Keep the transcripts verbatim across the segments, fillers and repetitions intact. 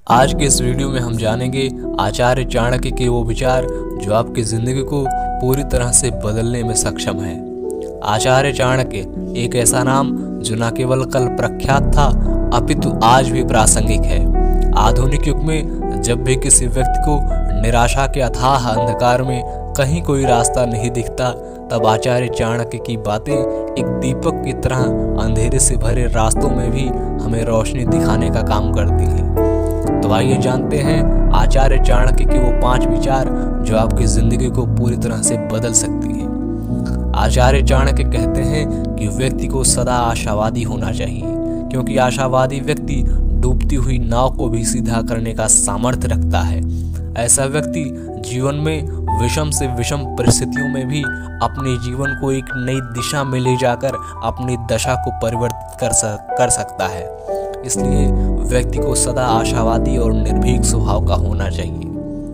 आज के इस वीडियो में हम जानेंगे आचार्य चाणक्य के वो विचार जो आपकी जिंदगी को पूरी तरह से बदलने में सक्षम है। आचार्य चाणक्य एक ऐसा नाम जो न केवल कल प्रख्यात था अपितु आज भी प्रासंगिक है। आधुनिक युग में जब भी किसी व्यक्ति को निराशा के अथाह अंधकार में कहीं कोई रास्ता नहीं दिखता, तब आचार्य चाणक्य की बातें एक दीपक की तरह अंधेरे से भरे रास्तों में भी हमें रोशनी दिखाने का काम करती हैं। तो आइए जानते हैं आचार्य चाणक्य के वो पांच विचार जो आपकी जिंदगी को पूरी तरह से बदल सकती है। आचार्य चाणक्य कहते हैं कि व्यक्ति को सदा आशावादी होना चाहिए, क्योंकि आशावादी व्यक्ति डूबती हुई नाव को भी सीधा करने का सामर्थ्य रखता है। ऐसा व्यक्ति जीवन में विषम से विषम परिस्थितियों में भी अपने जीवन को एक नई दिशा में ले जाकर अपनी दशा को परिवर्तित कर सक, कर सकता है। इसलिए व्यक्ति को सदा आशावादी और निर्भीक स्वभाव का होना चाहिए।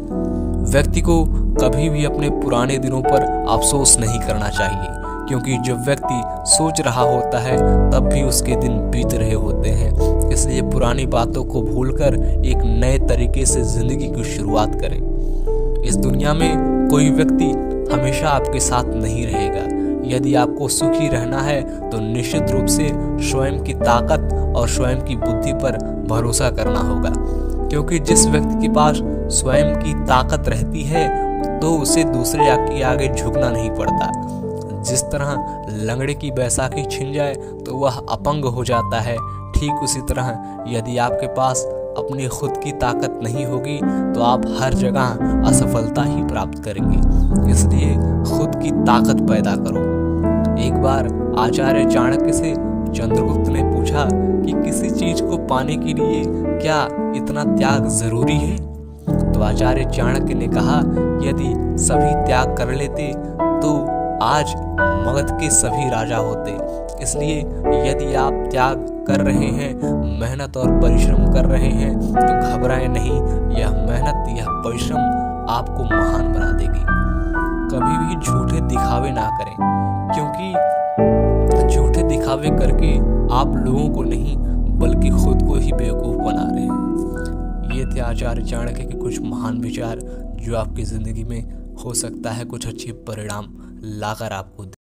व्यक्ति को कभी भी अपने पुराने दिनों पर अफसोस नहीं करना चाहिए, क्योंकि जब व्यक्ति सोच रहा होता है तब भी उसके दिन बीत रहे होते हैं। इसलिए पुरानी बातों को भूलकर एक नए तरीके से जिंदगी की शुरुआत करें। इस दुनिया में कोई व्यक्ति हमेशा आपके साथ नहीं रहेगा। यदि आपको सुखी रहना है तो निश्चित रूप से स्वयं की ताकत और स्वयं की बुद्धि पर भरोसा करना होगा, क्योंकि जिस व्यक्ति के पास स्वयं की ताकत रहती है तो उसे दूसरे के आगे झुकना नहीं पड़ता। जिस तरह लंगड़े की बैसाखी छिन जाए तो वह अपंग हो जाता है, ठीक उसी तरह यदि आपके पास अपनी खुद की ताकत नहीं होगी तो आप हर जगह असफलता ही प्राप्त करेंगे। इसलिए खुद की ताकत पैदा करो। एक बार आचार्य चाणक्य से चंद्रगुप्त ने पूछा कि किसी चीज को पाने के लिए क्या इतना त्याग जरूरी है? तो आचार्य चाणक्य ने कहा, यदि सभी त्याग कर लेते तो आज मगध के सभी राजा होते। इसलिए यदि आप त्याग कर रहे हैं, मेहनत और परिश्रम कर रहे हैं, तो घबराएं नहीं। यह मेहनत, यह परिश्रम आपको महान बना देगी। कभी भी झूठे दिखावे ना करें, क्योंकि झूठे दिखावे करके आप लोगों को नहीं बल्कि खुद को ही बेवकूफ बना रहे हैं। ये थे आचार्य चाणक्य के कुछ महान विचार जो आपकी जिंदगी में हो सकता है कुछ अच्छे परिणाम लाकर आपको